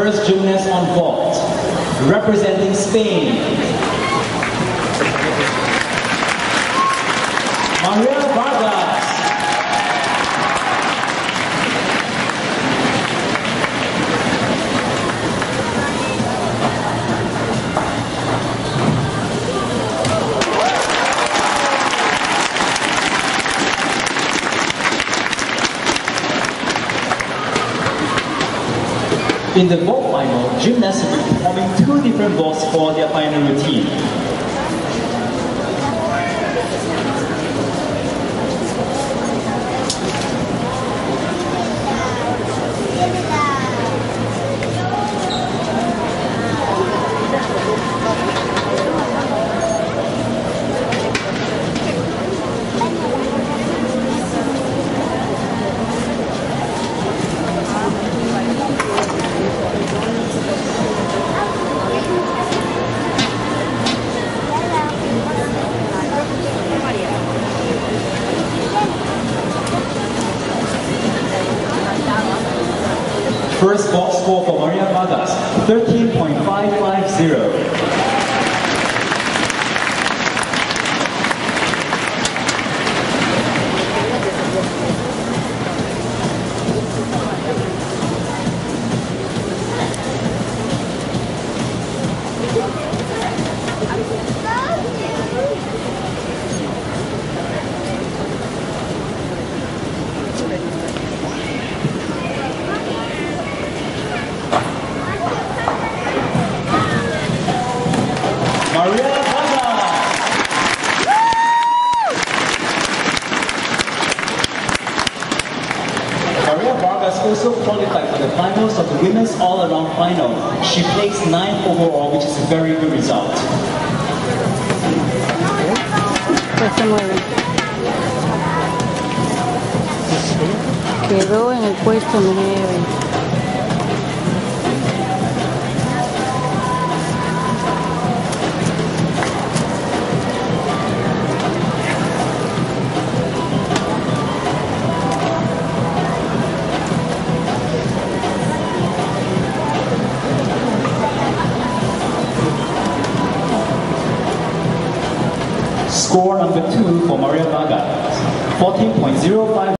First gymnast on vault, representing Spain, Maria Vargas. In the vault final, gymnasts will be performing 2 different vaults for their final routine. First vault score for Maria Vargas, 13.550. Maria Vargas. Maria Vargas also qualified for the finals of the Women's All-Around Final. She placed 9th overall, which is a very good result. Quedó en el puesto 9. Score number 2 for Maria Vargas, 14.05.